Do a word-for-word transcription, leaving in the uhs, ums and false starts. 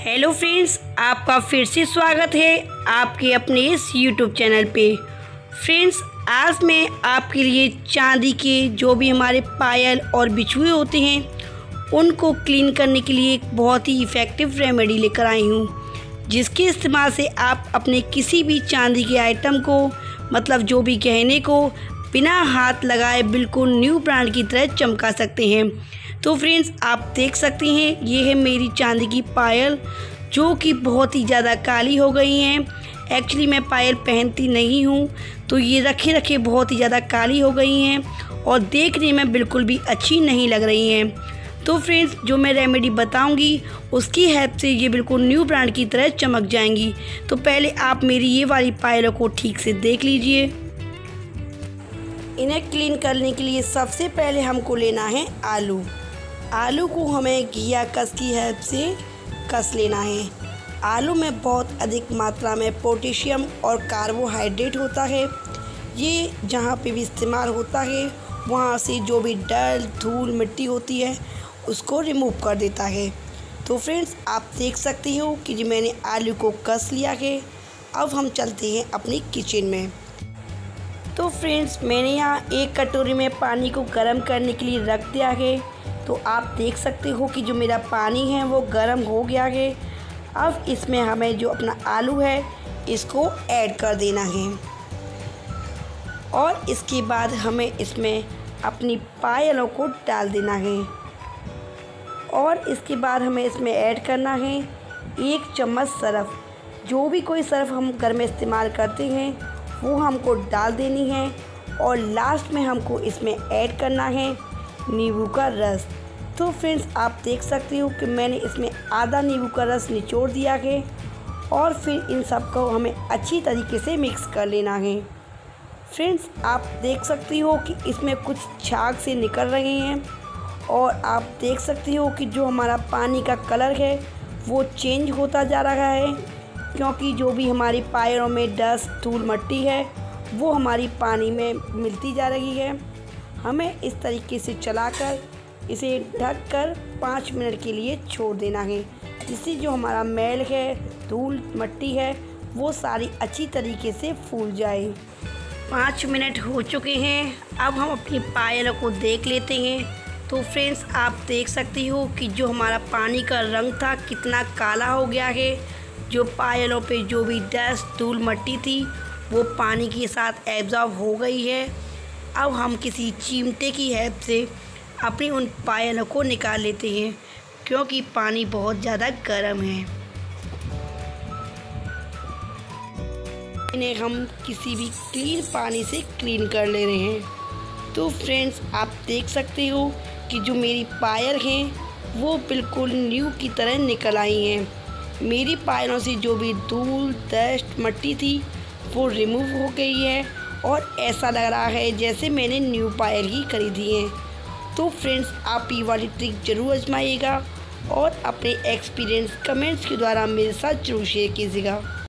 Hello friends, आपका फिर से स्वागत है आपके अपने इस यूट्यूब चैनल पे। फ्रेंड्स, आज मैं आपके लिए चांदी के जो भी हमारे पायल और बिछुए होते हैं उनको क्लीन करने के लिए एक बहुत ही इफ़ेक्टिव रेमेडी लेकर आई हूँ, जिसके इस्तेमाल से आप अपने किसी भी चांदी के आइटम को, मतलब जो भी गहने को, बिना हाथ लगाए बिल्कुल न्यू ब्रांड की तरह चमका सकते हैं। तो फ्रेंड्स, आप देख सकते हैं ये है मेरी चांदी की पायल, जो कि बहुत ही ज़्यादा काली हो गई हैं। एक्चुअली मैं पायल पहनती नहीं हूँ, तो ये रखे रखे बहुत ही ज़्यादा काली हो गई हैं और देखने में बिल्कुल भी अच्छी नहीं लग रही हैं। तो फ्रेंड्स, जो मैं रेमेडी बताऊंगी उसकी हेल्प से ये बिल्कुल न्यू ब्रांड की तरह चमक जाएंगी। तो पहले आप मेरी ये वाली पायलों को ठीक से देख लीजिए। इन्हें क्लीन करने के लिए सबसे पहले हमको लेना है आलू। आलू को हमें घिया कस की हेल्प से कस लेना है। आलू में बहुत अधिक मात्रा में पोटेशियम और कार्बोहाइड्रेट होता है। ये जहाँ पे भी इस्तेमाल होता है वहाँ से जो भी डल, धूल, मिट्टी होती है उसको रिमूव कर देता है। तो फ्रेंड्स, आप देख सकते हो कि जी मैंने आलू को कस लिया है। अब हम चलते हैं अपनी किचन में। तो फ्रेंड्स, मैंने यहाँ एक कटोरी में पानी को गर्म करने के लिए रख दिया है। तो आप देख सकते हो कि जो मेरा पानी है वो गर्म हो गया है। अब इसमें हमें जो अपना आलू है इसको ऐड कर देना है और इसके बाद हमें इसमें अपनी पायलों को डाल देना है और इसके बाद हमें इसमें ऐड करना है एक चम्मच सरफ। जो भी कोई सरफ हम घर में इस्तेमाल करते हैं वो हमको डाल देनी है और लास्ट में हमको इसमें ऐड करना है नींबू का रस। तो फ्रेंड्स, आप देख सकते हो कि मैंने इसमें आधा नींबू का रस निचोड़ दिया है और फिर इन सब को हमें अच्छी तरीके से मिक्स कर लेना है। फ्रेंड्स, आप देख सकती हो कि इसमें कुछ झाग से निकल रहे हैं और आप देख सकती हो कि जो हमारा पानी का कलर है वो चेंज होता जा रहा है, क्योंकि जो भी हमारी पायलों में डस्ट, धूल, मिट्टी है वो हमारी पानी में मिलती जा रही है। हमें इस तरीके से चलाकर इसे ढककर पाँच मिनट के लिए छोड़ देना है, जिससे जो हमारा मैल है, धूल, मिट्टी है वो सारी अच्छी तरीके से फूल जाए। पाँच मिनट हो चुके हैं। अब हम अपनी पायलों को देख लेते हैं। तो फ्रेंड्स, आप देख सकती हो कि जो हमारा पानी का रंग था कितना काला हो गया है। जो पायलों पे जो भी डस्ट, धूल, मिट्टी थी वो पानी के साथ एब्जॉर्ब हो गई है। अब हम किसी चिमटे की हेल्प से अपनी उन पायलों को निकाल लेते हैं, क्योंकि पानी बहुत ज़्यादा गर्म है। इन्हें हम किसी भी क्लीन पानी से क्लीन कर ले रहे हैं। तो फ्रेंड्स, आप देख सकते हो कि जो मेरी पायल हैं वो बिल्कुल न्यू की तरह निकल आई हैं। मेरी पायलों से जो भी धूल, डस्ट, मिट्टी थी वो रिमूव हो गई है और ऐसा लग रहा है जैसे मैंने न्यू पायल ही खरीदी है। तो फ्रेंड्स, आप ये वाली ट्रिक ज़रूर आजमाइएगा और अपने एक्सपीरियंस कमेंट्स के द्वारा मेरे साथ जरूर शेयर कीजिएगा।